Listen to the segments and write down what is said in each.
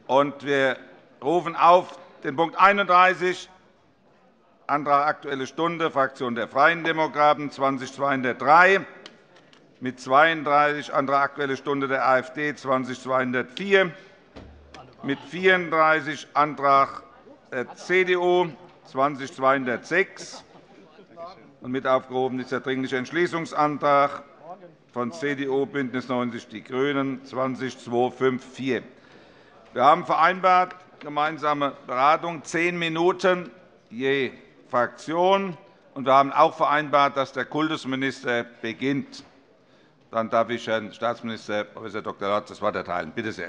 Wir rufen auf den Punkt 31, Antrag Aktuelle Stunde, Fraktion der Freien Demokraten, 20203, mit 32 Antrag Aktuelle Stunde der AfD, 20204, mit 34 Antrag der CDU, 20206. Und mit aufgehoben ist der Dringliche Entschließungsantrag von CDU, BÜNDNIS 90 die GRÜNEN, 20254. Wir haben vereinbart, gemeinsame Beratung 10 Minuten je Fraktion. Und wir haben auch vereinbart, dass der Kultusminister beginnt. Dann darf ich Herrn Staatsminister Prof. Dr. Lorz das Wort erteilen. Bitte sehr.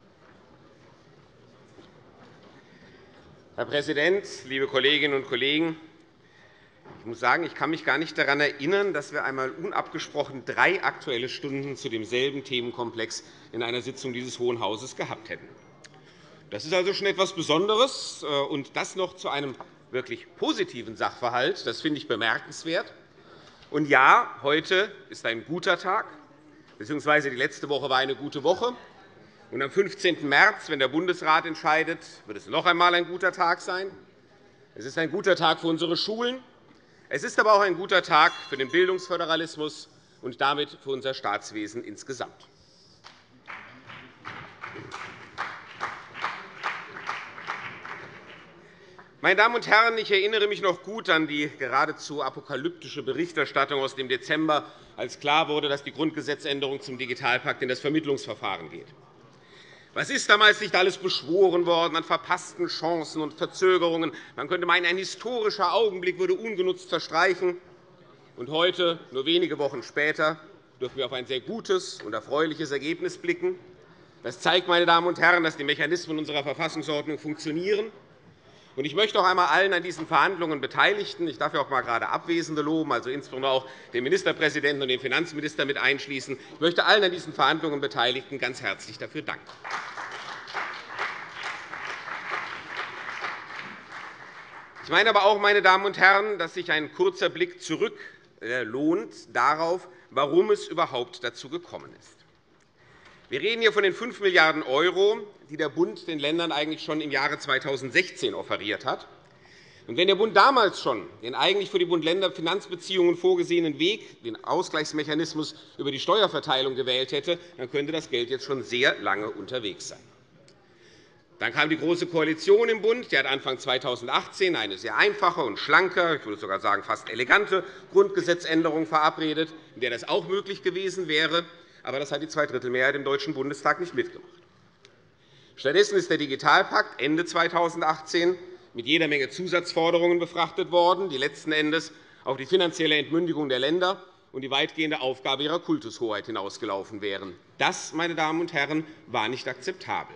Herr Präsident, liebe Kolleginnen und Kollegen! Ich muss sagen, ich kann mich gar nicht daran erinnern, dass wir einmal unabgesprochen 3 Aktuelle Stunden zu demselben Themenkomplex in einer Sitzung dieses Hohen Hauses gehabt hätten. Das ist also schon etwas Besonderes, und das noch zu einem wirklich positiven Sachverhalt. Das finde ich bemerkenswert. Und ja, heute ist ein guter Tag, bzw. die letzte Woche war eine gute Woche. Und am 15. März, wenn der Bundesrat entscheidet, wird es noch einmal ein guter Tag sein. Es ist ein guter Tag für unsere Schulen. Es ist aber auch ein guter Tag für den Bildungsföderalismus und damit für unser Staatswesen insgesamt. Meine Damen und Herren, ich erinnere mich noch gut an die geradezu apokalyptische Berichterstattung aus dem Dezember, als klar wurde, dass die Grundgesetzänderung zum Digitalpakt in das Vermittlungsverfahren geht. Was ist damals nicht alles beschworen worden an verpassten Chancen und Verzögerungen? Man könnte meinen, ein historischer Augenblick würde ungenutzt verstreichen. Und heute, nur wenige Wochen später, dürfen wir auf ein sehr gutes und erfreuliches Ergebnis blicken. Das zeigt, meine Damen und Herren, dass die Mechanismen unserer Verfassungsordnung funktionieren. Ich möchte auch einmal allen an diesen Verhandlungen Beteiligten, ich darf ja auch einmal gerade Abwesende loben, also insbesondere auch den Ministerpräsidenten und den Finanzminister mit einschließen. Ich möchte allen an diesen Verhandlungen Beteiligten ganz herzlich dafür danken. Ich meine aber auch, meine Damen und Herren, dass sich ein kurzer Blick zurück lohnt darauf, warum es überhaupt dazu gekommen ist. Wir reden hier von den 5 Milliarden €, die der Bund den Ländern eigentlich schon im Jahre 2016 offeriert hat. Und wenn der Bund damals schon den eigentlich für die Bund-Länder-Finanzbeziehungen vorgesehenen Weg, den Ausgleichsmechanismus über die Steuerverteilung gewählt hätte, dann könnte das Geld jetzt schon sehr lange unterwegs sein. Dann kam die Große Koalition im Bund. Die hat Anfang 2018 eine sehr einfache und schlanke, ich würde sogar sagen fast elegante Grundgesetzänderung verabredet, in der das auch möglich gewesen wäre. Aber das hat die Zweidrittelmehrheit im Deutschen Bundestag nicht mitgemacht. Stattdessen ist der Digitalpakt Ende 2018 mit jeder Menge Zusatzforderungen befrachtet worden, die letzten Endes auf die finanzielle Entmündigung der Länder und die weitgehende Aufgabe ihrer Kultushoheit hinausgelaufen wären. Das, meine Damen und Herren, war nicht akzeptabel.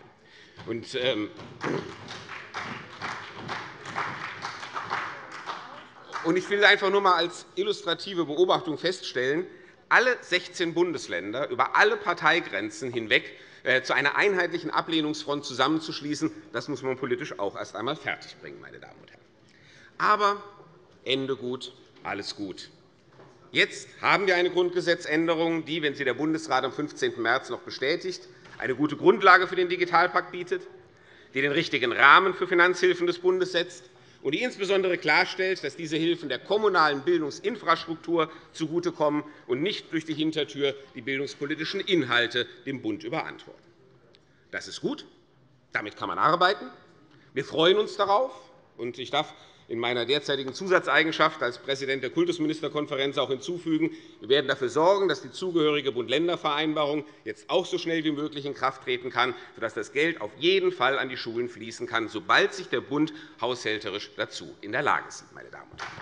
Ich will einfach nur einmal als illustrative Beobachtung feststellen, alle 16 Bundesländer über alle Parteigrenzen hinweg zu einer einheitlichen Ablehnungsfront zusammenzuschließen, das muss man politisch auch erst einmal fertigbringen, meine Damen und Herren. Aber Ende gut, alles gut. Jetzt haben wir eine Grundgesetzänderung, die, wenn sie der Bundesrat am 15. März noch bestätigt, eine gute Grundlage für den Digitalpakt bietet, die den richtigen Rahmen für Finanzhilfen des Bundes setzt und die insbesondere klarstellt, dass diese Hilfen der kommunalen Bildungsinfrastruktur zugutekommen und nicht durch die Hintertür die bildungspolitischen Inhalte dem Bund überantworten. Das ist gut. Damit kann man arbeiten. Wir freuen uns darauf. Und ich darf in meiner derzeitigen Zusatzeigenschaft als Präsident der Kultusministerkonferenz auch hinzufügen, wir werden dafür sorgen, dass die zugehörige Bund-Länder-Vereinbarung jetzt auch so schnell wie möglich in Kraft treten kann, sodass das Geld auf jeden Fall an die Schulen fließen kann, sobald sich der Bund haushälterisch dazu in der Lage sieht. Meine Damen und Herren.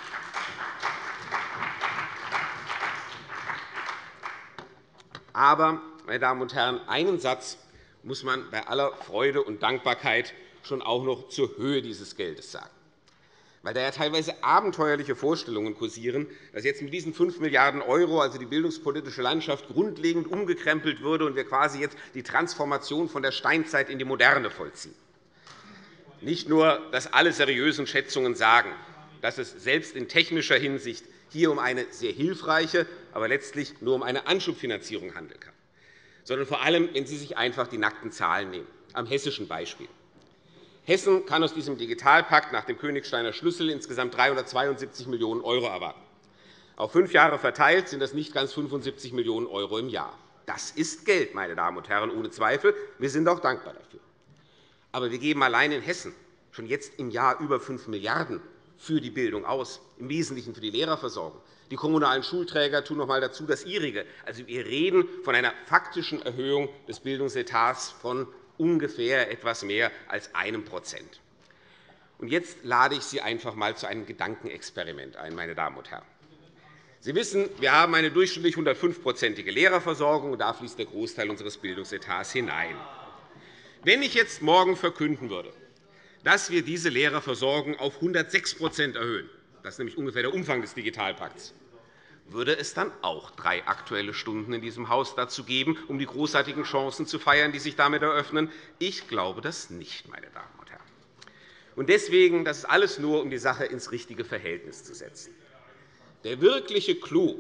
Aber, meine Damen und Herren, einen Satz muss man bei aller Freude und Dankbarkeit schon auch noch zur Höhe dieses Geldes sagen. Weil da ja teilweise abenteuerliche Vorstellungen kursieren, dass jetzt mit diesen 5 Milliarden €, also die bildungspolitische Landschaft, grundlegend umgekrempelt würde und wir quasi jetzt die Transformation von der Steinzeit in die Moderne vollziehen. Nicht nur, dass alle seriösen Schätzungen sagen, dass es selbst in technischer Hinsicht hier um eine sehr hilfreiche, aber letztlich nur um eine Anschubfinanzierung handeln kann, sondern vor allem, wenn Sie sich einfach die nackten Zahlen nehmen. am hessischen Beispiel. Hessen kann aus diesem Digitalpakt nach dem Königsteiner Schlüssel insgesamt 372 Millionen € erwarten. Auf 5 Jahre verteilt sind das nicht ganz 75 Millionen € im Jahr. Das ist Geld, meine Damen und Herren, ohne Zweifel. Wir sind auch dankbar dafür. Aber wir geben allein in Hessen schon jetzt im Jahr über 5 Milliarden € für die Bildung aus, im Wesentlichen für die Lehrerversorgung. Die kommunalen Schulträger tun noch einmal dazu das ihrige. Also, wir reden von einer faktischen Erhöhung des Bildungsetats von ungefähr etwas mehr als 1%. Und jetzt lade ich Sie einfach einmal zu einem Gedankenexperiment ein, meine Damen und Herren. Sie wissen, wir haben eine durchschnittlich 105-prozentige Lehrerversorgung, und da fließt der Großteil unseres Bildungsetats hinein. Wenn ich jetzt morgen verkünden würde, dass wir diese Lehrerversorgung auf 106% erhöhen, das ist nämlich ungefähr der Umfang des Digitalpakts, würde es dann auch 3 Aktuelle Stunden in diesem Haus dazu geben, um die großartigen Chancen zu feiern, die sich damit eröffnen? Ich glaube das nicht, meine Damen und Herren. Und deswegen, das ist alles nur, um die Sache ins richtige Verhältnis zu setzen. Der wirkliche Clou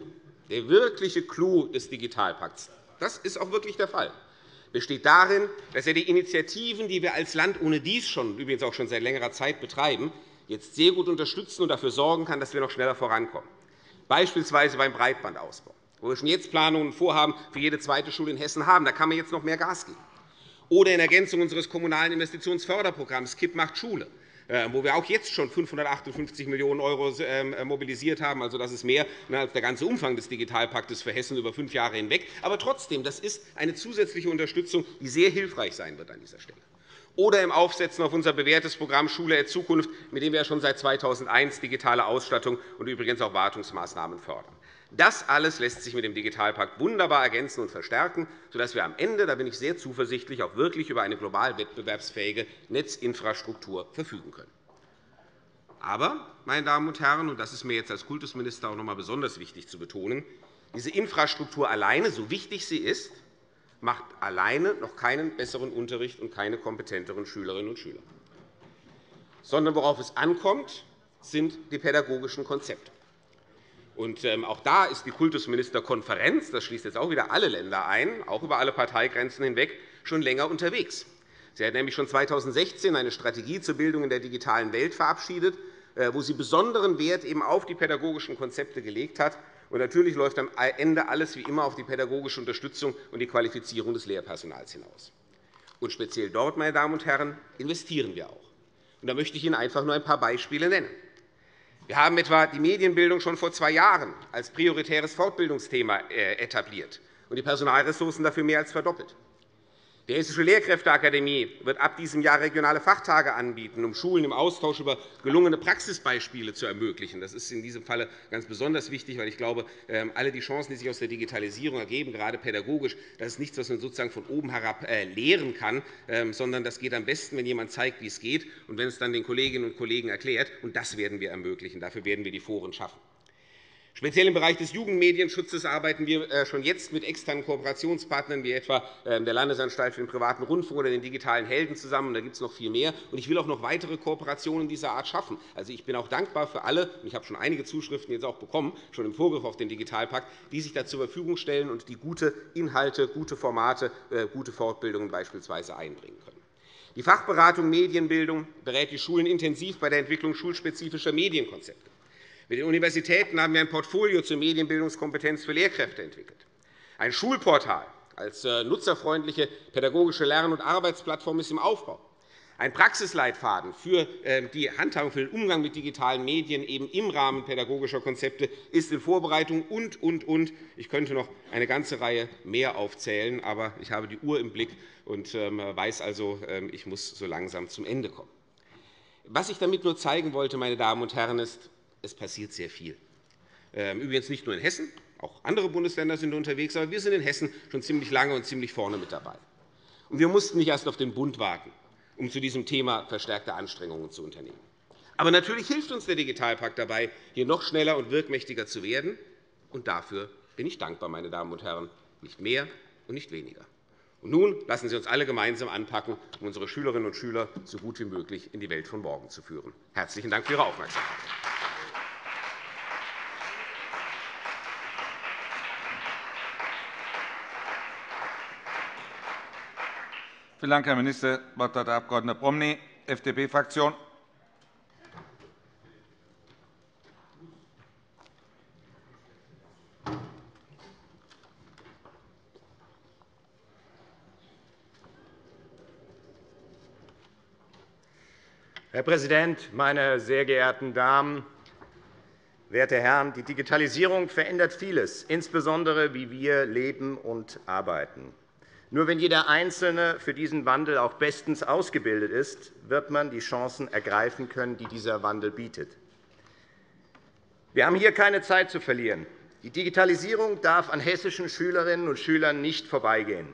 des Digitalpakts, das ist auch wirklich der Fall, besteht darin, dass er die Initiativen, die wir als Land ohnedies übrigens auch schon seit längerer Zeit betreiben, jetzt sehr gut unterstützen und dafür sorgen kann, dass wir noch schneller vorankommen. Beispielsweise beim Breitbandausbau, wo wir schon jetzt Planungen und Vorhaben für jede zweite Schule in Hessen haben. Da kann man jetzt noch mehr Gas geben. Oder in Ergänzung unseres Kommunalen Investitionsförderprogramms KIP macht Schule, wo wir auch jetzt schon 558 Millionen € mobilisiert haben. Also, das ist mehr als der ganze Umfang des Digitalpaktes für Hessen über 5 Jahre hinweg. Aber trotzdem, das ist eine zusätzliche Unterstützung, die sehr hilfreich sein wird an dieser Stelle. Oder im Aufsetzen auf unser bewährtes Programm Schule der Zukunft, mit dem wir schon seit 2001 digitale Ausstattung und übrigens auch Wartungsmaßnahmen fördern. Das alles lässt sich mit dem Digitalpakt wunderbar ergänzen und verstärken, sodass wir am Ende, da bin ich sehr zuversichtlich, auch wirklich über eine global wettbewerbsfähige Netzinfrastruktur verfügen können. Aber, meine Damen und Herren, und das ist mir jetzt als Kultusminister auch noch einmal besonders wichtig zu betonen, diese Infrastruktur alleine, so wichtig sie ist, macht alleine noch keinen besseren Unterricht und keine kompetenteren Schülerinnen und Schüler. Sondern worauf es ankommt, sind die pädagogischen Konzepte. Und auch da ist die Kultusministerkonferenz, das schließt jetzt auch wieder alle Länder ein, auch über alle Parteigrenzen hinweg, schon länger unterwegs. Sie hat nämlich schon 2016 eine Strategie zur Bildung in der digitalen Welt verabschiedet, wo sie besonderen Wert eben auf die pädagogischen Konzepte gelegt hat. Und natürlich läuft am Ende alles wie immer auf die pädagogische Unterstützung und die Qualifizierung des Lehrpersonals hinaus. Und speziell dort, meine Damen und Herren, investieren wir auch. Und da möchte ich Ihnen einfach nur ein paar Beispiele nennen. Wir haben etwa die Medienbildung schon vor 2 Jahren als prioritäres Fortbildungsthema etabliert und die Personalressourcen dafür mehr als verdoppelt. Die Hessische Lehrkräfteakademie wird ab diesem Jahr regionale Fachtage anbieten, um Schulen im Austausch über gelungene Praxisbeispiele zu ermöglichen. Das ist in diesem Falle ganz besonders wichtig, weil ich glaube, alle die Chancen, die sich aus der Digitalisierung ergeben, gerade pädagogisch, das ist nichts, was man sozusagen von oben herab lehren kann, sondern das geht am besten, wenn jemand zeigt, wie es geht, und wenn es dann den Kolleginnen und Kollegen erklärt. Und das werden wir ermöglichen. Dafür werden wir die Foren schaffen. Speziell im Bereich des Jugendmedienschutzes arbeiten wir schon jetzt mit externen Kooperationspartnern wie etwa der Landesanstalt für den privaten Rundfunk oder den digitalen Helden zusammen. Da gibt es noch viel mehr. Und ich will auch noch weitere Kooperationen dieser Art schaffen. Also, ich bin auch dankbar für alle, und ich habe schon einige Zuschriften jetzt auch bekommen, schon im Vorgriff auf den Digitalpakt, die sich da zur Verfügung stellen und die gute Inhalte, gute Formate, gute Fortbildungen beispielsweise einbringen können. Die Fachberatung Medienbildung berät die Schulen intensiv bei der Entwicklung schulspezifischer Medienkonzepte. Mit den Universitäten haben wir ein Portfolio zur Medienbildungskompetenz für Lehrkräfte entwickelt. Ein Schulportal als nutzerfreundliche pädagogische Lern- und Arbeitsplattform ist im Aufbau. Ein Praxisleitfaden für die Handhabung, für den Umgang mit digitalen Medien eben im Rahmen pädagogischer Konzepte ist in Vorbereitung und. Ich könnte noch eine ganze Reihe mehr aufzählen, aber ich habe die Uhr im Blick und weiß also, ich muss so langsam zum Ende kommen. Was ich damit nur zeigen wollte, meine Damen und Herren, ist, es passiert sehr viel. Übrigens nicht nur in Hessen, auch andere Bundesländer sind unterwegs, aber wir sind in Hessen schon ziemlich lange und ziemlich vorne mit dabei. Und wir mussten nicht erst auf den Bund warten, um zu diesem Thema verstärkte Anstrengungen zu unternehmen. Aber natürlich hilft uns der Digitalpakt dabei, hier noch schneller und wirkmächtiger zu werden. Und dafür bin ich dankbar, meine Damen und Herren, nicht mehr und nicht weniger. Und nun lassen Sie uns alle gemeinsam anpacken, um unsere Schülerinnen und Schüler so gut wie möglich in die Welt von morgen zu führen. Herzlichen Dank für Ihre Aufmerksamkeit. Vielen Dank, Herr Minister. Das Wort hat der Abg. Promny, FDP-Fraktion. Herr Präsident, meine sehr geehrten Damen, werte Herren! Die Digitalisierung verändert vieles, insbesondere wie wir leben und arbeiten. Nur wenn jeder Einzelne für diesen Wandel auch bestens ausgebildet ist, wird man die Chancen ergreifen können, die dieser Wandel bietet. Wir haben hier keine Zeit zu verlieren. Die Digitalisierung darf an hessischen Schülerinnen und Schülern nicht vorbeigehen.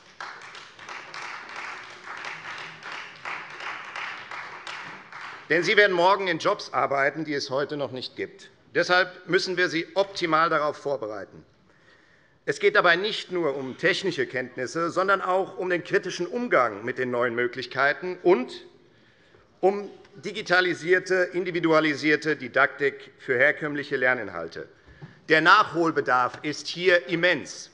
Denn sie werden morgen in Jobs arbeiten, die es heute noch nicht gibt. Deshalb müssen wir sie optimal darauf vorbereiten. Es geht dabei nicht nur um technische Kenntnisse, sondern auch um den kritischen Umgang mit den neuen Möglichkeiten und um digitalisierte, individualisierte Didaktik für herkömmliche Lerninhalte. Der Nachholbedarf ist hier immens.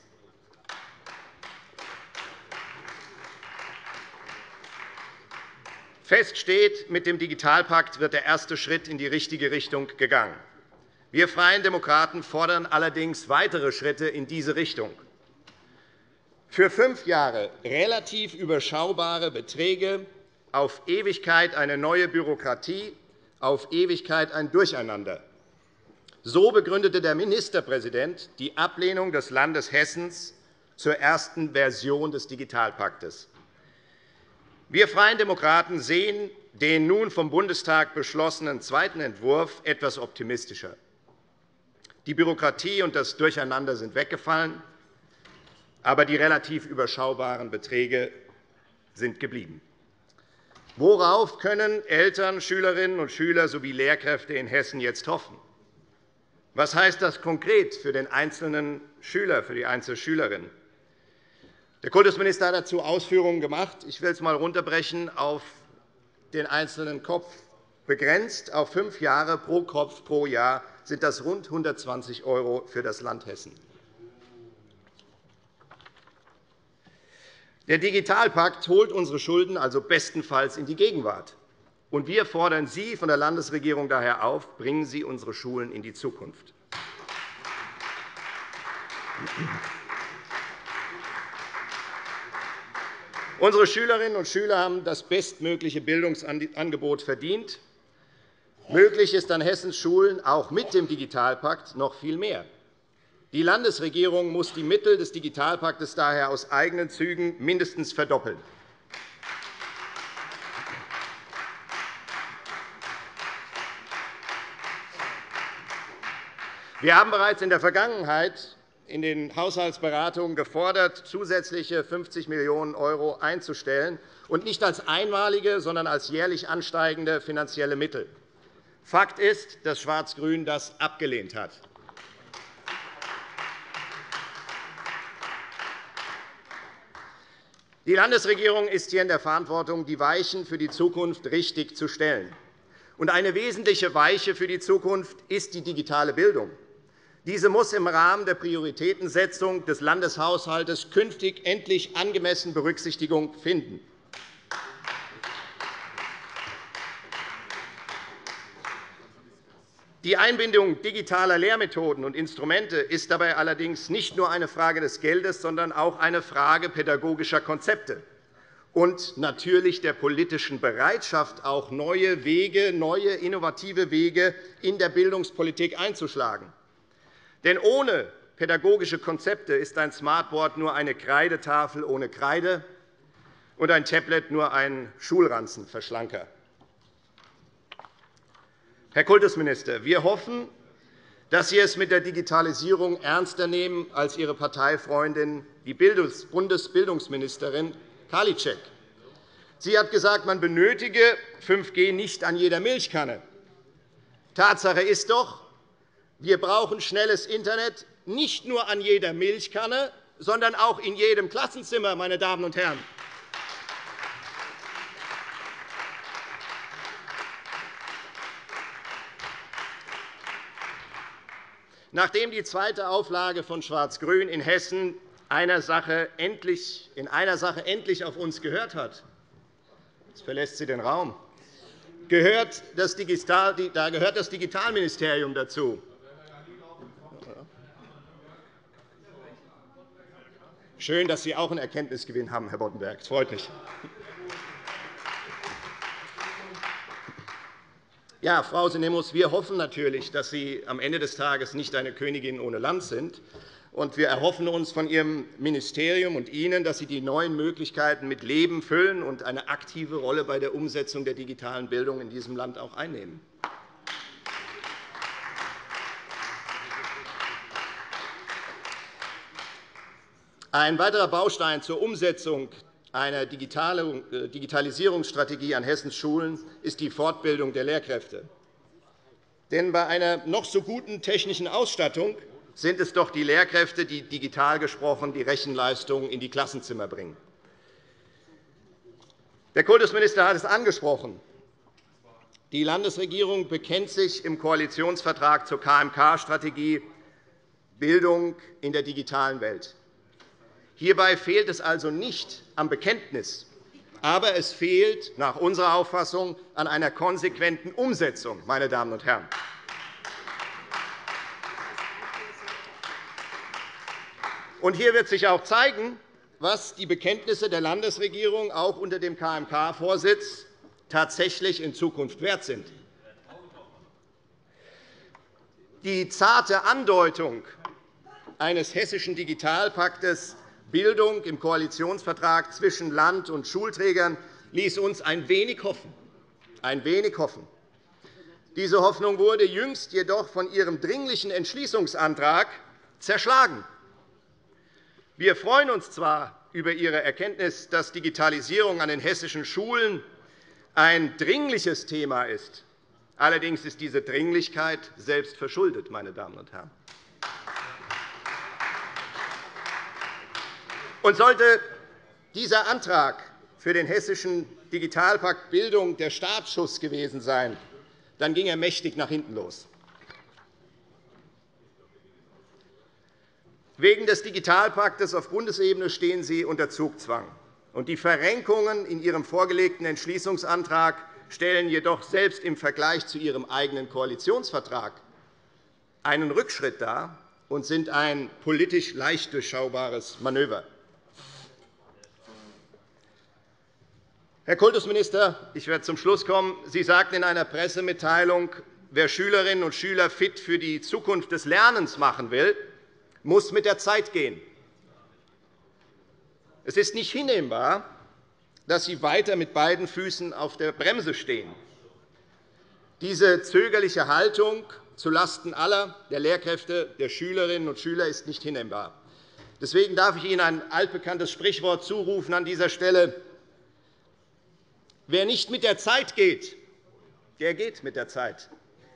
Fest steht, mit dem Digitalpakt wird der erste Schritt in die richtige Richtung gegangen. Wir Freien Demokraten fordern allerdings weitere Schritte in diese Richtung. Für 5 Jahre relativ überschaubare Beträge, auf Ewigkeit eine neue Bürokratie, auf Ewigkeit ein Durcheinander. So begründete der Ministerpräsident die Ablehnung des Landes Hessen zur ersten Version des Digitalpaktes. Wir Freien Demokraten sehen den nun vom Bundestag beschlossenen zweiten Entwurf etwas optimistischer. Die Bürokratie und das Durcheinander sind weggefallen, aber die relativ überschaubaren Beträge sind geblieben. Worauf können Eltern, Schülerinnen und Schüler sowie Lehrkräfte in Hessen jetzt hoffen? Was heißt das konkret für den einzelnen Schüler, für die einzelne Schülerin? Der Kultusminister hat dazu Ausführungen gemacht. Ich will es einmal runterbrechen auf den einzelnen Kopf. Begrenzt auf 5 Jahre pro Kopf pro Jahr sind das rund 120 € für das Land Hessen. Der Digitalpakt holt unsere Schulden also bestenfalls in die Gegenwart. Und wir fordern Sie von der Landesregierung daher auf, bringen Sie unsere Schulen in die Zukunft. Unsere Schülerinnen und Schüler haben das bestmögliche Bildungsangebot verdient. Möglich ist an Hessens Schulen auch mit dem Digitalpakt noch viel mehr. Die Landesregierung muss die Mittel des Digitalpaktes daher aus eigenen Zügen mindestens verdoppeln. Wir haben bereits in der Vergangenheit in den Haushaltsberatungen gefordert, zusätzliche 50 Millionen € einzustellen, und nicht als einmalige, sondern als jährlich ansteigende finanzielle Mittel. Fakt ist, dass Schwarz-Grün das abgelehnt hat. Die Landesregierung ist hier in der Verantwortung, die Weichen für die Zukunft richtig zu stellen. Und eine wesentliche Weiche für die Zukunft ist die digitale Bildung. Diese muss im Rahmen der Prioritätensetzung des Landeshaushalts künftig endlich angemessen Berücksichtigung finden. Die Einbindung digitaler Lehrmethoden und Instrumente ist dabei allerdings nicht nur eine Frage des Geldes, sondern auch eine Frage pädagogischer Konzepte und natürlich der politischen Bereitschaft, auch neue Wege, neue innovative Wege in der Bildungspolitik einzuschlagen. Denn ohne pädagogische Konzepte ist ein Smartboard nur eine Kreidetafel ohne Kreide und ein Tablet nur ein Schulranzenverschlanker. Herr Kultusminister, wir hoffen, dass Sie es mit der Digitalisierung ernster nehmen als Ihre Parteifreundin, die Bundesbildungsministerin Karliczek. Sie hat gesagt, man benötige 5G nicht an jeder Milchkanne. Tatsache ist doch, wir brauchen schnelles Internet nicht nur an jeder Milchkanne, sondern auch in jedem Klassenzimmer, meine Damen und Herren. Nachdem die zweite Auflage von Schwarz-Grün in Hessen einer Sache endlich auf uns gehört hat, jetzt verlässt sie den Raum, da gehört das Digitalministerium dazu. Schön, dass Sie auch einen Erkenntnisgewinn haben, Herr Boddenberg. Das freut mich. Ja, Frau Sinemus, wir hoffen natürlich, dass Sie am Ende des Tages nicht eine Königin ohne Land sind. Und wir erhoffen uns von Ihrem Ministerium und Ihnen, dass Sie die neuen Möglichkeiten mit Leben füllen und eine aktive Rolle bei der Umsetzung der digitalen Bildung in diesem Land auch einnehmen. Ein weiterer Baustein zur Umsetzung einer Digitalisierungsstrategie an Hessens Schulen ist die Fortbildung der Lehrkräfte. Denn bei einer noch so guten technischen Ausstattung sind es doch die Lehrkräfte, die digital gesprochen die Rechenleistung in die Klassenzimmer bringen. Der Kultusminister hat es angesprochen. Die Landesregierung bekennt sich im Koalitionsvertrag zur KMK-Strategie Bildung in der digitalen Welt. Hierbei fehlt es also nicht am Bekenntnis, aber es fehlt nach unserer Auffassung an einer konsequenten Umsetzung. Meine Damen und Herren. Und hier wird sich auch zeigen, was die Bekenntnisse der Landesregierung auch unter dem KMK-Vorsitz tatsächlich in Zukunft wert sind. Die zarte Andeutung eines hessischen Digitalpaktes Bildung im Koalitionsvertrag zwischen Land und Schulträgern ließ uns ein wenig hoffen. Diese Hoffnung wurde jüngst jedoch von Ihrem dringlichen Entschließungsantrag zerschlagen. Wir freuen uns zwar über Ihre Erkenntnis, dass Digitalisierung an den hessischen Schulen ein dringliches Thema ist. Allerdings ist diese Dringlichkeit selbst verschuldet, meine Damen und Herren. Und sollte dieser Antrag für den hessischen Digitalpakt Bildung der Startschuss gewesen sein, dann ging er mächtig nach hinten los. Wegen des Digitalpaktes auf Bundesebene stehen Sie unter Zugzwang. Und die Verrenkungen in Ihrem vorgelegten Entschließungsantrag stellen jedoch selbst im Vergleich zu Ihrem eigenen Koalitionsvertrag einen Rückschritt dar und sind ein politisch leicht durchschaubares Manöver. Herr Kultusminister, ich werde zum Schluss kommen. Sie sagten in einer Pressemitteilung, wer Schülerinnen und Schüler fit für die Zukunft des Lernens machen will, muss mit der Zeit gehen. Es ist nicht hinnehmbar, dass Sie weiter mit beiden Füßen auf der Bremse stehen. Diese zögerliche Haltung zulasten aller der Lehrkräfte, der Schülerinnen und Schüler ist nicht hinnehmbar. Deswegen darf ich Ihnen ein altbekanntes Sprichwort zurufen an dieser Stelle. Wer nicht mit der Zeit geht, der geht mit der Zeit.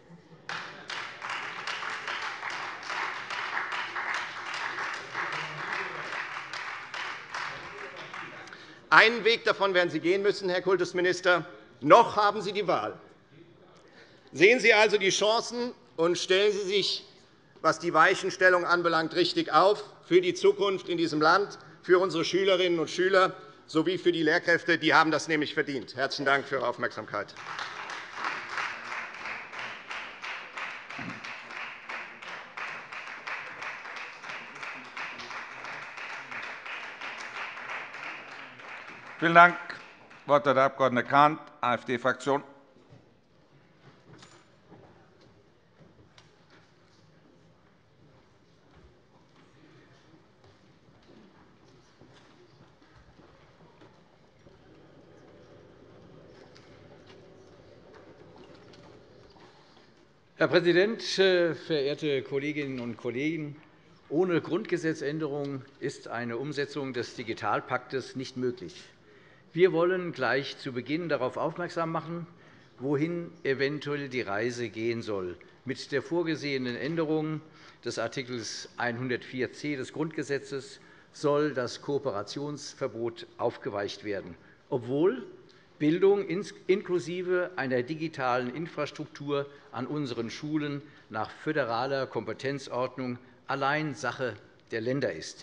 Einen Weg davon werden Sie gehen müssen, Herr Kultusminister. Noch haben Sie die Wahl. Sehen Sie also die Chancen und stellen Sie sich, was die Weichenstellung anbelangt, richtig auf für die Zukunft in diesem Land, für unsere Schülerinnen und Schüler sowie für die Lehrkräfte. Die haben das nämlich verdient. Herzlichen Dank für Ihre Aufmerksamkeit. Vielen Dank. Das Wort hat der Abg. Kahnt, AfD-Fraktion. Herr Präsident, verehrte Kolleginnen und Kollegen! Ohne Grundgesetzänderung ist eine Umsetzung des Digitalpaktes nicht möglich. Wir wollen gleich zu Beginn darauf aufmerksam machen, wohin eventuell die Reise gehen soll. Mit der vorgesehenen Änderung des Art. 104c des Grundgesetzes soll das Kooperationsverbot aufgeweicht werden, obwohl Bildung inklusive einer digitalen Infrastruktur an unseren Schulen nach föderaler Kompetenzordnung allein Sache der Länder ist.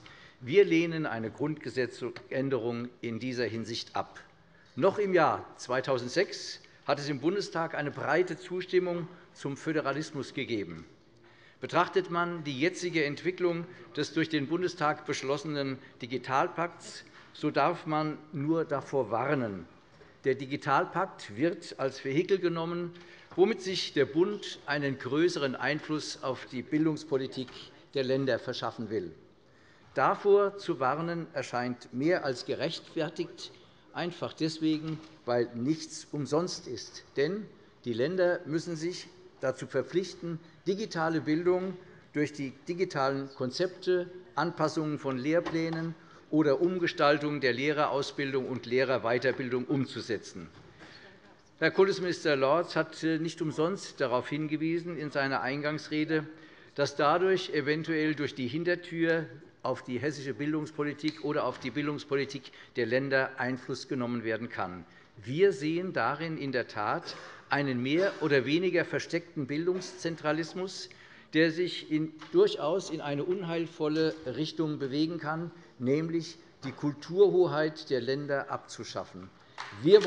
Wir lehnen eine Grundgesetzänderung in dieser Hinsicht ab. Noch im Jahr 2006 hat es im Bundestag eine breite Zustimmung zum Föderalismus gegeben. Betrachtet man die jetzige Entwicklung des durch den Bundestag beschlossenen Digitalpakts, so darf man nur davor warnen. Der Digitalpakt wird als Vehikel genommen, womit sich der Bund einen größeren Einfluss auf die Bildungspolitik der Länder verschaffen will. Davor zu warnen erscheint mehr als gerechtfertigt, einfach deswegen, weil nichts umsonst ist. Denn die Länder müssen sich dazu verpflichten, digitale Bildung durch die digitalen Konzepte, Anpassungen von Lehrplänen oder Umgestaltung der Lehrerausbildung und Lehrerweiterbildung umzusetzen. Herr Kultusminister Lorz hat nicht umsonst darauf hingewiesen in seiner Eingangsrede, dass dadurch eventuell durch die Hintertür auf die hessische Bildungspolitik oder auf die Bildungspolitik der Länder Einfluss genommen werden kann. Wir sehen darin in der Tat einen mehr oder weniger versteckten Bildungszentralismus, der sich durchaus in eine unheilvolle Richtung bewegen kann, nämlich die Kulturhoheit der Länder abzuschaffen. Wir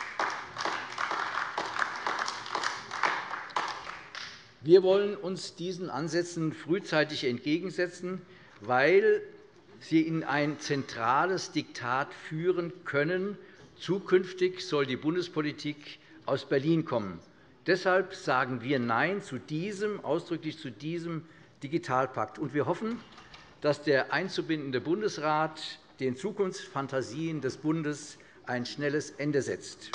wollen uns diesen Ansätzen frühzeitig entgegensetzen, weil sie in ein zentrales Diktat führen können. Zukünftig soll die Bundespolitik aus Berlin kommen. Deshalb sagen wir Nein ausdrücklich zu diesem Digitalpakt. Und wir hoffen, dass der einzubindende Bundesrat den Zukunftsfantasien des Bundes ein schnelles Ende setzt.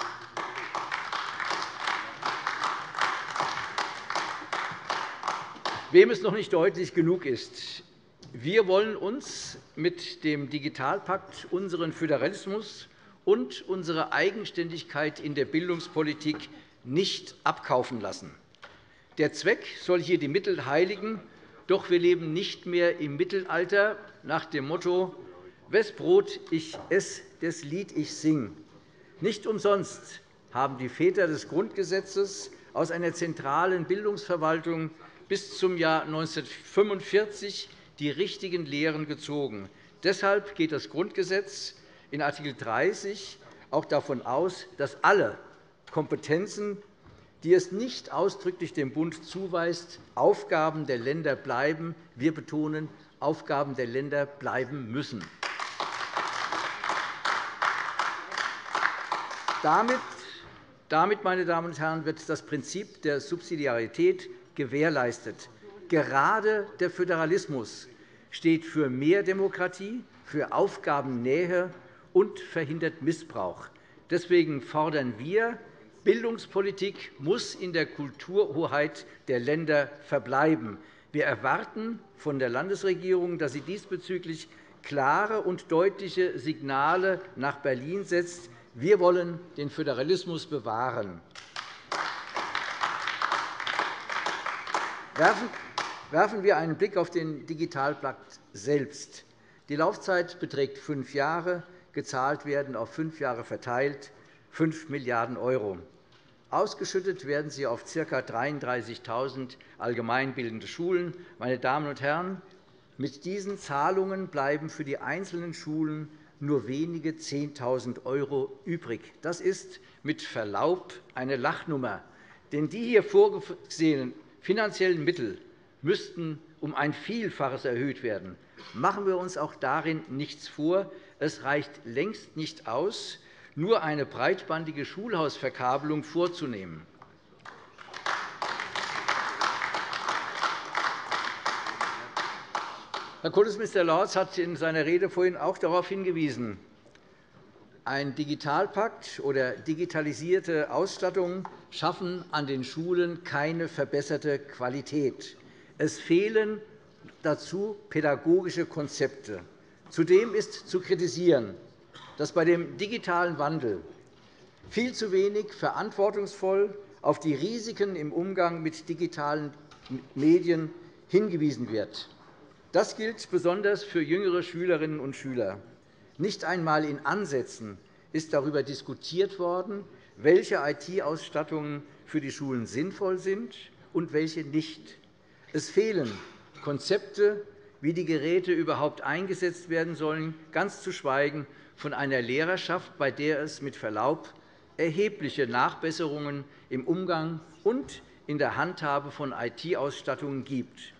Wem es noch nicht deutlich genug ist, wir wollen uns mit dem Digitalpakt unseren Föderalismus und unsere Eigenständigkeit in der Bildungspolitik nicht abkaufen lassen. Der Zweck soll hier die Mittel heiligen, doch wir leben nicht mehr im Mittelalter nach dem Motto »Wes Brot ich ess, des Lied ich sing«. Nicht umsonst haben die Väter des Grundgesetzes aus einer zentralen Bildungsverwaltung bis zum Jahr 1945 die richtigen Lehren gezogen. Deshalb geht das Grundgesetz in Art. 30 auch davon aus, dass alle Kompetenzen, die es nicht ausdrücklich dem Bund zuweist, Aufgaben der Länder bleiben. Wir betonen, Aufgaben der Länder bleiben müssen. Damit, meine Damen und Herren, wird das Prinzip der Subsidiarität gewährleistet. Gerade der Föderalismus steht für mehr Demokratie, für Aufgabennähe und verhindert Missbrauch. Deswegen fordern wir, Bildungspolitik muss in der Kulturhoheit der Länder verbleiben. Wir erwarten von der Landesregierung, dass sie diesbezüglich klare und deutliche Signale nach Berlin setzt. Wir wollen den Föderalismus bewahren. Werfen wir einen Blick auf den Digitalpakt selbst. Die Laufzeit beträgt 5 Jahre. Gezahlt werden auf 5 Jahre verteilt 5 Milliarden €. Ausgeschüttet werden sie auf ca. 33.000 allgemeinbildende Schulen. Meine Damen und Herren, mit diesen Zahlungen bleiben für die einzelnen Schulen nur wenige 10.000 € übrig. Das ist mit Verlaub eine Lachnummer. Denn die hier vorgesehenen finanziellen Mittel müssten um ein Vielfaches erhöht werden. Machen wir uns auch darin nichts vor. Es reicht längst nicht aus, nur eine breitbandige Schulhausverkabelung vorzunehmen. Herr Kultusminister Lorz hat in seiner Rede vorhin auch darauf hingewiesen, ein Digitalpakt oder digitalisierte Ausstattung schaffen an den Schulen keine verbesserte Qualität. Es fehlen dazu pädagogische Konzepte. Zudem ist zu kritisieren, dass bei dem digitalen Wandel viel zu wenig verantwortungsvoll auf die Risiken im Umgang mit digitalen Medien hingewiesen wird. Das gilt besonders für jüngere Schülerinnen und Schüler. Nicht einmal in Ansätzen ist darüber diskutiert worden, welche IT-Ausstattungen für die Schulen sinnvoll sind und welche nicht. Es fehlen Konzepte, wie die Geräte überhaupt eingesetzt werden sollen, ganz zu schweigen von einer Lehrerschaft, bei der es mit Verlaub erhebliche Nachbesserungen im Umgang und in der Handhabe von IT-Ausstattungen gibt.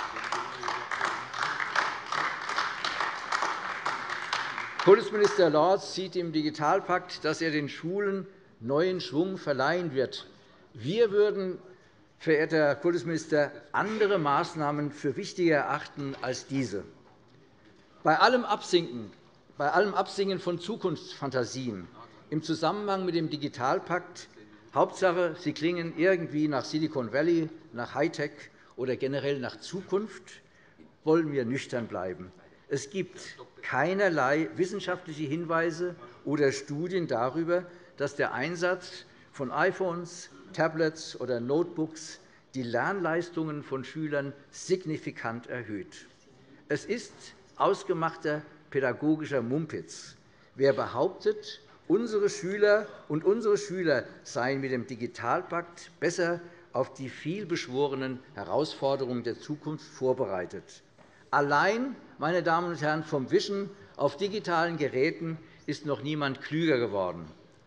Kultusminister Lorz sieht im Digitalpakt, dass er den Schulen neuen Schwung verleihen wird. Wir würden, verehrter Herr Kultusminister, andere Maßnahmen für wichtiger erachten als diese. Bei allem Absingen von Zukunftsfantasien im Zusammenhang mit dem Digitalpakt, Hauptsache, sie klingen irgendwie nach Silicon Valley, nach Hightech oder generell nach Zukunft, wollen wir nüchtern bleiben. Es gibt keinerlei wissenschaftliche Hinweise oder Studien darüber, dass der Einsatz von iPhones, Tablets oder Notebooks die Lernleistungen von Schülern signifikant erhöht. Es ist ausgemachter pädagogischer Mumpitz. Wer behauptet, unsere Schüler und unsere Schüler seien mit dem Digitalpakt besser auf die vielbeschworenen Herausforderungen der Zukunft vorbereitet. Allein, meine Damen und Herren, vom Wischen auf digitalen Geräten ist noch niemand klüger geworden.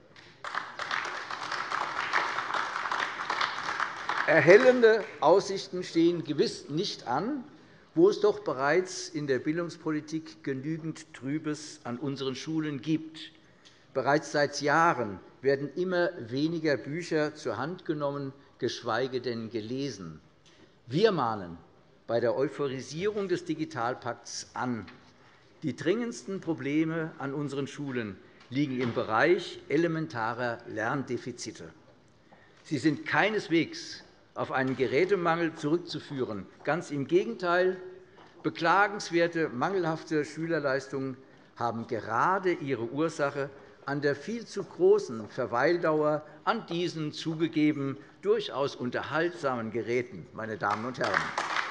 Erhellende Aussichten stehen gewiss nicht an, wo es doch bereits in der Bildungspolitik genügend Trübes an unseren Schulen gibt. Bereits seit Jahren werden immer weniger Bücher zur Hand genommen, geschweige denn gelesen. Wir mahnen bei der Euphorisierung des Digitalpakts an. Die dringendsten Probleme an unseren Schulen liegen im Bereich elementarer Lerndefizite. Sie sind keineswegs auf einen Gerätemangel zurückzuführen. Ganz im Gegenteil. Beklagenswerte mangelhafte Schülerleistungen haben gerade ihre Ursache an der viel zu großen Verweildauer an diesen zugegeben durchaus unterhaltsamen Geräten. Meine Damen und Herren.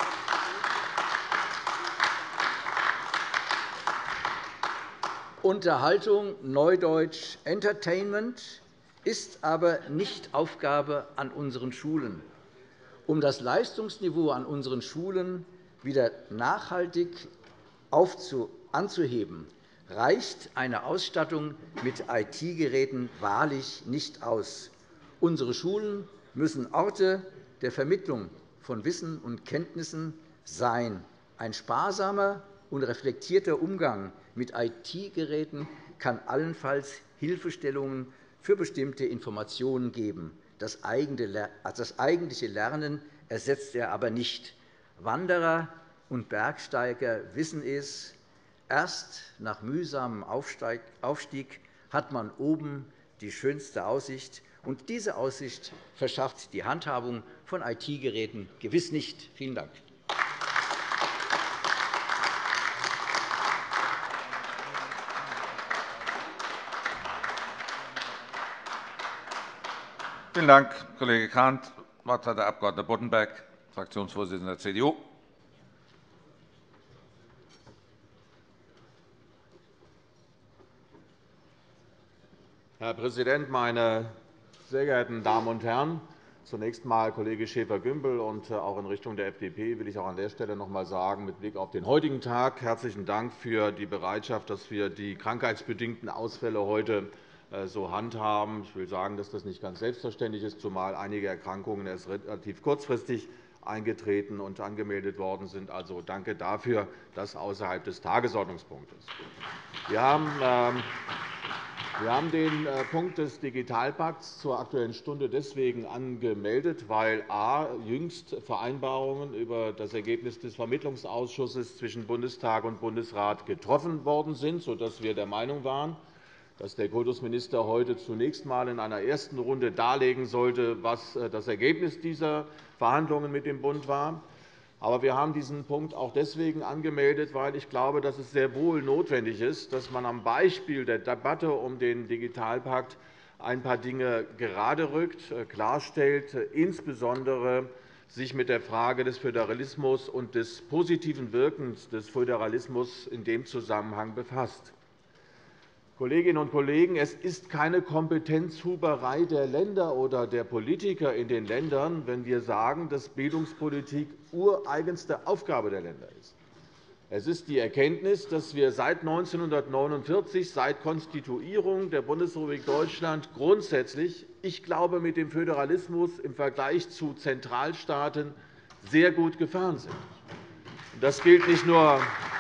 Unterhaltung, neudeutsch Entertainment, ist aber nicht Aufgabe an unseren Schulen. Um das Leistungsniveau an unseren Schulen wieder nachhaltig anzuheben, reicht eine Ausstattung mit IT-Geräten wahrlich nicht aus. Unsere Schulen müssen Orte der Vermittlung von Wissen und Kenntnissen sein. Ein sparsamer und reflektierter Umgang mit IT-Geräten kann allenfalls Hilfestellungen für bestimmte Informationen geben. Das eigentliche Lernen ersetzt er aber nicht. Wanderer und Bergsteiger wissen es. Erst nach mühsamem Aufstieg hat man oben die schönste Aussicht. Und diese Aussicht verschafft die Handhabung von IT-Geräten gewiss nicht. Vielen Dank. Vielen Dank, Kollege Grant. Das Wort hat der Abg. Boddenberg, Fraktionsvorsitzender der CDU. Herr Präsident, meine sehr geehrten Damen und Herren! Zunächst einmal, Kollege Schäfer-Gümbel, und auch in Richtung der FDP will ich auch an der Stelle noch einmal sagen, mit Blick auf den heutigen Tag herzlichen Dank für die Bereitschaft, dass wir die krankheitsbedingten Ausfälle heute so handhaben. Ich will sagen, dass das nicht ganz selbstverständlich ist, zumal einige Erkrankungen erst relativ kurzfristig eingetreten und angemeldet worden sind. Also danke dafür, das außerhalb des Tagesordnungspunktes. Wir haben den Punkt des Digitalpakts zur Aktuellen Stunde deswegen angemeldet, weil a. jüngst Vereinbarungen über das Ergebnis des Vermittlungsausschusses zwischen Bundestag und Bundesrat getroffen worden sind, sodass wir der Meinung waren, dass der Kultusminister heute zunächst einmal in einer ersten Runde darlegen sollte, was das Ergebnis dieser Verhandlungen mit dem Bund war. Aber wir haben diesen Punkt auch deswegen angemeldet, weil ich glaube, dass es sehr wohl notwendig ist, dass man am Beispiel der Debatte um den Digitalpakt ein paar Dinge geraderückt, klarstellt, insbesondere sich mit der Frage des Föderalismus und des positiven Wirkens des Föderalismus in dem Zusammenhang befasst. Kolleginnen und Kollegen, es ist keine Kompetenzhuberei der Länder oder der Politiker in den Ländern, wenn wir sagen, dass Bildungspolitik ureigenste Aufgabe der Länder ist. Es ist die Erkenntnis, dass wir seit 1949, seit Konstituierung der Bundesrepublik Deutschland grundsätzlich, ich glaube, mit dem Föderalismus im Vergleich zu Zentralstaaten sehr gut gefahren sind. Das gilt nicht nur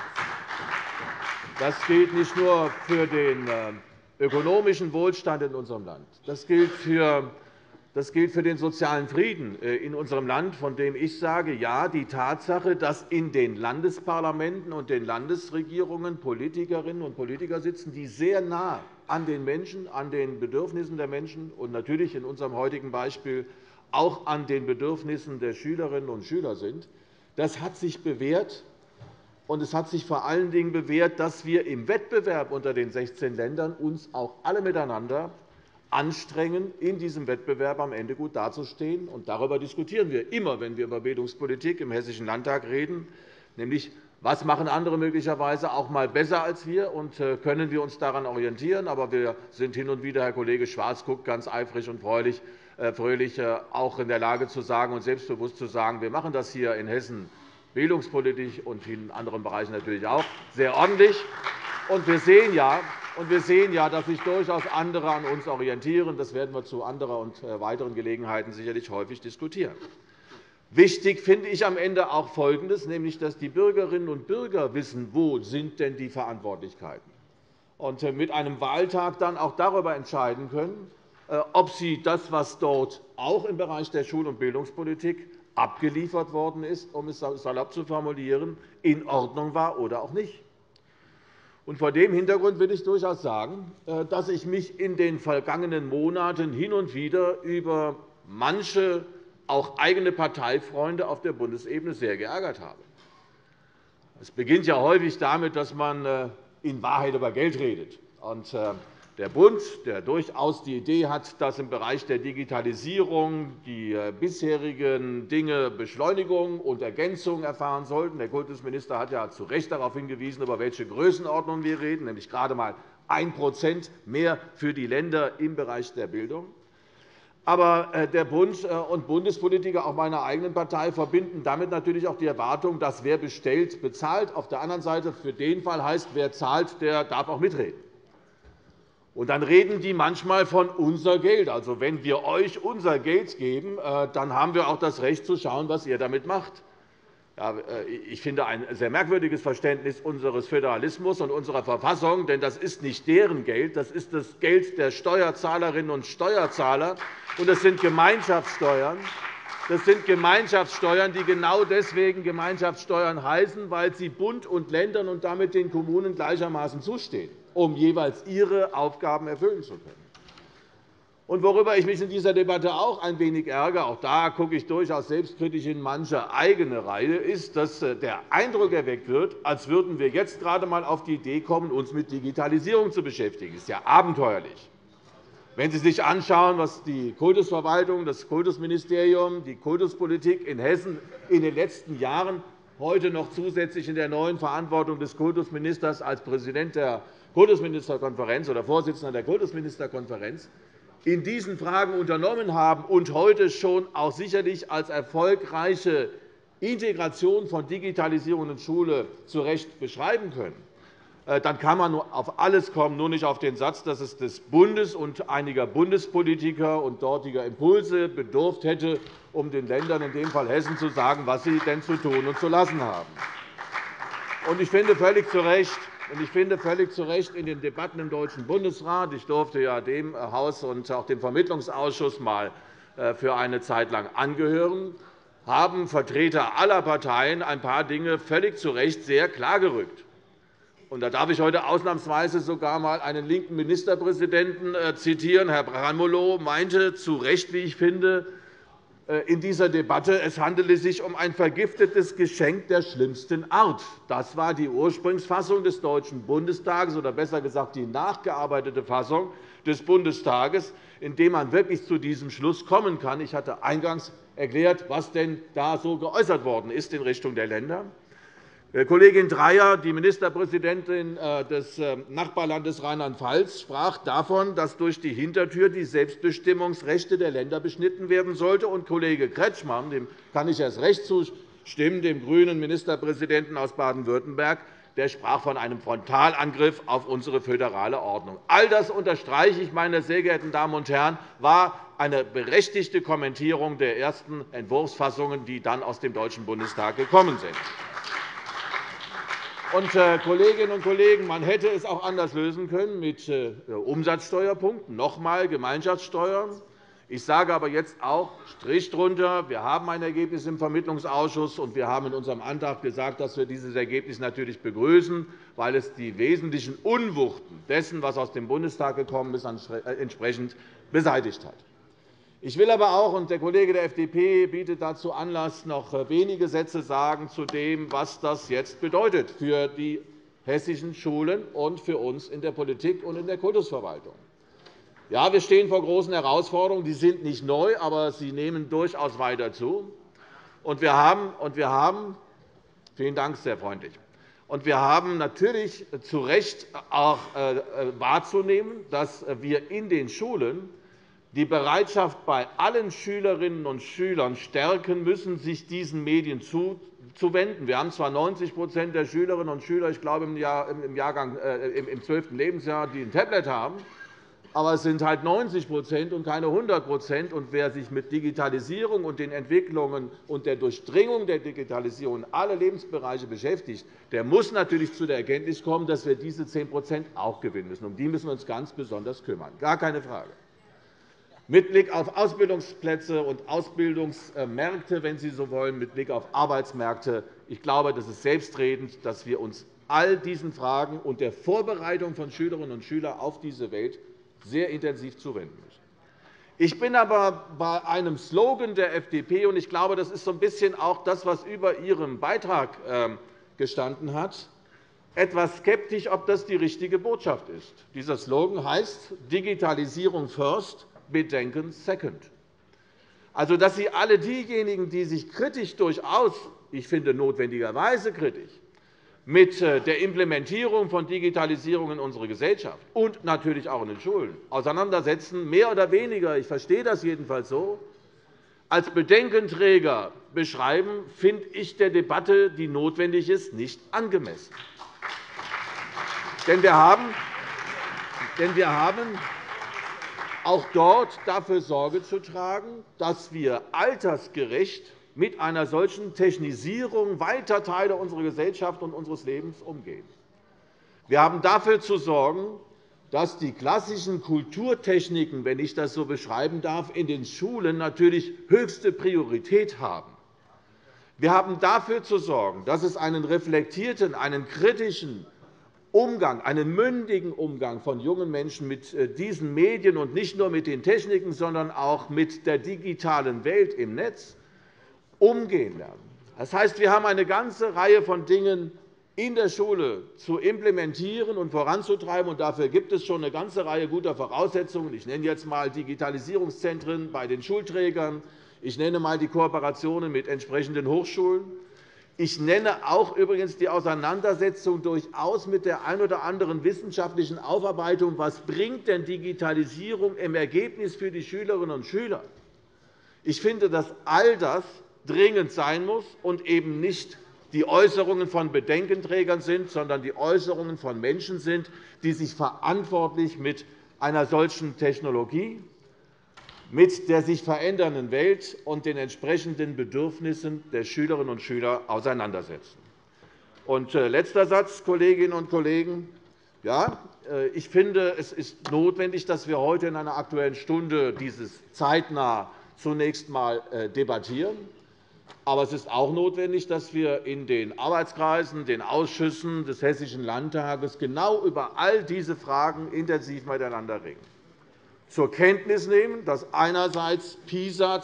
für den ökonomischen Wohlstand in unserem Land. Das gilt für den sozialen Frieden in unserem Land, von dem ich sage, ja, die Tatsache, dass in den Landesparlamenten und den Landesregierungen Politikerinnen und Politiker sitzen, die sehr nah an den Menschen, an den Bedürfnissen der Menschen und natürlich in unserem heutigen Beispiel auch an den Bedürfnissen der Schülerinnen und Schüler sind, das hat sich bewährt. Und es hat sich vor allen Dingen bewährt, dass wir im Wettbewerb unter den 16 Ländern uns auch alle miteinander anstrengen, in diesem Wettbewerb am Ende gut dazustehen. Und darüber diskutieren wir immer, wenn wir über Bildungspolitik im Hessischen Landtag reden, nämlich was machen andere möglicherweise auch einmal besser als wir, und können wir uns daran orientieren. Aber wir sind hin und wieder, Herr Kollege Schwarz guckt ganz eifrig und fröhlich, auch in der Lage zu sagen und selbstbewusst zu sagen, wir machen das hier in Hessen bildungspolitisch und in anderen Bereichen natürlich auch sehr ordentlich. Und wir sehen ja, dass sich durchaus andere an uns orientieren. Das werden wir zu anderer und weiteren Gelegenheiten sicherlich häufig diskutieren. Wichtig finde ich am Ende auch Folgendes, nämlich dass die Bürgerinnen und Bürger wissen, wo sind denn die Verantwortlichkeiten, und mit einem Wahltag dann auch darüber entscheiden können, ob sie das, was dort auch im Bereich der Schul- und Bildungspolitik abgeliefert worden ist, um es salopp zu formulieren, in Ordnung war oder auch nicht. Vor dem Hintergrund will ich durchaus sagen, dass ich mich in den vergangenen Monaten hin und wieder über manche auch eigene Parteifreunde auf der Bundesebene sehr geärgert habe. Es beginnt ja häufig damit, dass man in Wahrheit über Geld redet. Der Bund, der durchaus die Idee hat, dass im Bereich der Digitalisierung die bisherigen Dinge Beschleunigung und Ergänzung erfahren sollten. Der Kultusminister hat ja zu Recht darauf hingewiesen, über welche Größenordnung wir reden, nämlich gerade einmal 1% mehr für die Länder im Bereich der Bildung. Aber der Bund und Bundespolitiker, auch meiner eigenen Partei, verbinden damit natürlich auch die Erwartung, dass wer bestellt, bezahlt. Auf der anderen Seite für den Fall heißt, wer zahlt, der darf auch mitreden. Und dann reden die manchmal von unser Geld. Also, wenn wir euch unser Geld geben, dann haben wir auch das Recht zu schauen, was ihr damit macht. Ja, ich finde ein sehr merkwürdiges Verständnis unseres Föderalismus und unserer Verfassung, denn das ist nicht deren Geld, das ist das Geld der Steuerzahlerinnen und Steuerzahler, und das sind Gemeinschaftssteuern. Das sind Gemeinschaftssteuern, die genau deswegen Gemeinschaftssteuern heißen, weil sie Bund und Ländern und damit den Kommunen gleichermaßen zustehen, um jeweils ihre Aufgaben erfüllen zu können. Und worüber ich mich in dieser Debatte auch ein wenig ärgere, auch da gucke ich durchaus selbstkritisch in manche eigene Reihe, ist, dass der Eindruck erweckt wird, als würden wir jetzt gerade einmal auf die Idee kommen, uns mit Digitalisierung zu beschäftigen. Das ist ja abenteuerlich. Wenn Sie sich anschauen, was die Kultusverwaltung, das Kultusministerium, die Kultuspolitik in Hessen in den letzten Jahren, heute noch zusätzlich in der neuen Verantwortung des Kultusministers als Präsident der Kultusministerkonferenz oder Vorsitzender der Kultusministerkonferenz, in diesen Fragen unternommen haben und heute schon auch sicherlich als erfolgreiche Integration von Digitalisierung in Schule zu Recht beschreiben können, dann kann man auf alles kommen, nur nicht auf den Satz, dass es des Bundes und einiger Bundespolitiker und dortiger Impulse bedurft hätte, um den Ländern, in dem Fall Hessen, zu sagen, was sie denn zu tun und zu lassen haben. Ich finde völlig zu Recht in den Debatten im Deutschen Bundesrat, ich durfte ja dem Haus und auch dem Vermittlungsausschuss mal für eine Zeit lang angehören, haben Vertreter aller Parteien ein paar Dinge völlig zu Recht sehr klargerückt. Da darf ich heute ausnahmsweise sogar einmal einen linken Ministerpräsidenten zitieren. Herr Braunmolow meinte zu Recht, wie ich finde, in dieser Debatte, es handele sich um ein vergiftetes Geschenk der schlimmsten Art. Das war die Ursprungsfassung des Deutschen Bundestages, oder besser gesagt die nachgearbeitete Fassung des Bundestages, in dem man wirklich zu diesem Schluss kommen kann. Ich hatte eingangs erklärt, was denn da so geäußert worden ist in Richtung der Länder. Kollegin Dreyer, die Ministerpräsidentin des Nachbarlandes Rheinland-Pfalz, sprach davon, dass durch die Hintertür die Selbstbestimmungsrechte der Länder beschnitten werden sollte. Und Kollege Kretschmann, dem kann ich erst recht Stimmen dem grünen Ministerpräsidenten aus Baden-Württemberg. Der sprach von einem Frontalangriff auf unsere föderale Ordnung. All das unterstreiche ich, meine sehr geehrten Damen und Herren, war eine berechtigte Kommentierung der ersten Entwurfsfassungen, die dann aus dem Deutschen Bundestag gekommen sind. Kolleginnen und Kollegen, man hätte es auch anders lösen können mit Umsatzsteuerpunkten, noch einmal Gemeinschaftssteuern. Ich sage aber jetzt auch Strich drunter. Wir haben ein Ergebnis im Vermittlungsausschuss, und wir haben in unserem Antrag gesagt, dass wir dieses Ergebnis natürlich begrüßen, weil es die wesentlichen Unwuchten dessen, was aus dem Bundestag gekommen ist, entsprechend beseitigt hat. Ich will aber auch, und der Kollege der FDP bietet dazu Anlass, noch wenige Sätze sagen zu dem, was das jetzt bedeutet für die hessischen Schulen und für uns in der Politik und in der Kultusverwaltung. Ja, wir stehen vor großen Herausforderungen. Die sind nicht neu, aber sie nehmen durchaus weiter zu. Und wir haben vielen Dank, sehr freundlich. Und wir haben natürlich zu Recht auch wahrzunehmen, dass wir in den Schulen die Bereitschaft bei allen Schülerinnen und Schülern stärken müssen, sich diesen Medien zuwenden. Wir haben zwar 90 der Schülerinnen und Schüler, ich glaube im 12. Lebensjahr, die ein Tablet haben, aber es sind halt 90 und keine 100 Und wer sich mit Digitalisierung und den Entwicklungen und der Durchdringung der Digitalisierung in alle Lebensbereiche beschäftigt, der muss natürlich zu der Erkenntnis kommen, dass wir diese 10 auch gewinnen müssen. Um die müssen wir uns ganz besonders kümmern. Gar keine Frage. Mit Blick auf Ausbildungsplätze und Ausbildungsmärkte, wenn Sie so wollen, mit Blick auf Arbeitsmärkte, ich glaube, das ist selbstredend, dass wir uns all diesen Fragen und der Vorbereitung von Schülerinnen und Schülern auf diese Welt sehr intensiv zuwenden müssen. Ich bin aber bei einem Slogan der FDP, und ich glaube, das ist so ein bisschen auch das, was über Ihrem Beitrag gestanden hat, etwas skeptisch, ob das die richtige Botschaft ist. Dieser Slogan heißt Digitalisierung first, Bedenken second. Also, dass Sie alle diejenigen, die sich kritisch durchaus, ich finde notwendigerweise kritisch, mit der Implementierung von Digitalisierung in unserer Gesellschaft und natürlich auch in den Schulen auseinandersetzen, mehr oder weniger, ich verstehe das jedenfalls so, als Bedenkenträger beschreiben, finde ich der Debatte, die notwendig ist, nicht angemessen. Denn wir haben auch dort dafür Sorge zu tragen, dass wir altersgerecht mit einer solchen Technisierung weiter Teile unserer Gesellschaft und unseres Lebens umgehen. Wir haben dafür zu sorgen, dass die klassischen Kulturtechniken, wenn ich das so beschreiben darf, in den Schulen natürlich höchste Priorität haben. Wir haben dafür zu sorgen, dass es einen reflektierten, einen kritischen Umgang, einen mündigen Umgang von jungen Menschen mit diesen Medien und nicht nur mit den Techniken, sondern auch mit der digitalen Welt im Netz umgehen lernen. Das heißt, wir haben eine ganze Reihe von Dingen in der Schule zu implementieren und voranzutreiben. Und dafür gibt es schon eine ganze Reihe guter Voraussetzungen. Ich nenne jetzt einmal Digitalisierungszentren bei den Schulträgern. Ich nenne einmal die Kooperationen mit entsprechenden Hochschulen. Ich nenne auch übrigens die Auseinandersetzung durchaus mit der ein oder anderen wissenschaftlichen Aufarbeitung. Was bringt denn Digitalisierung im Ergebnis für die Schülerinnen und Schüler? Ich finde, dass all das dringend sein muss und eben nicht die Äußerungen von Bedenkenträgern sind, sondern die Äußerungen von Menschen sind, die sich verantwortlich mit einer solchen Technologie, mit der sich verändernden Welt und den entsprechenden Bedürfnissen der Schülerinnen und Schüler auseinandersetzen. Und letzter Satz, Kolleginnen und Kollegen. Ja, ich finde, es ist notwendig, dass wir heute in einer Aktuellen Stunde dieses zeitnah zunächst einmal debattieren. Aber es ist auch notwendig, dass wir in den Arbeitskreisen, den Ausschüssen des Hessischen Landtages genau über all diese Fragen intensiv miteinander reden. Zur Kenntnis nehmen, dass einerseits PISA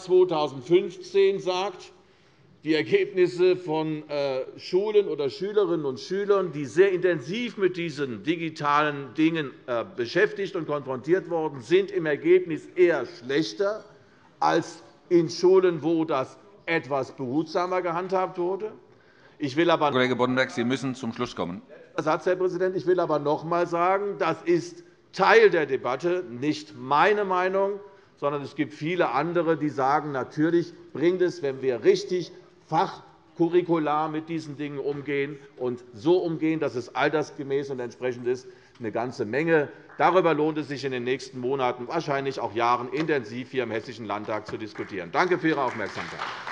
2015 sagt, die Ergebnisse von Schulen oder Schülerinnen und Schülern, die sehr intensiv mit diesen digitalen Dingen beschäftigt und konfrontiert worden sind, im Ergebnis eher schlechter als in Schulen, wo das etwas behutsamer gehandhabt wurde. Kollege Boddenberg, Sie müssen zum Schluss kommen. Satz, Herr Präsident. Ich will aber noch einmal sagen, das ist Teil der Debatte, nicht meine Meinung, sondern es gibt viele andere, die sagen, natürlich bringt es, wenn wir richtig curricular mit diesen Dingen umgehen und so umgehen, dass es altersgemäß und entsprechend ist, eine ganze Menge. Darüber lohnt es sich in den nächsten Monaten, wahrscheinlich auch Jahren, intensiv hier im Hessischen Landtag zu diskutieren. Danke für Ihre Aufmerksamkeit.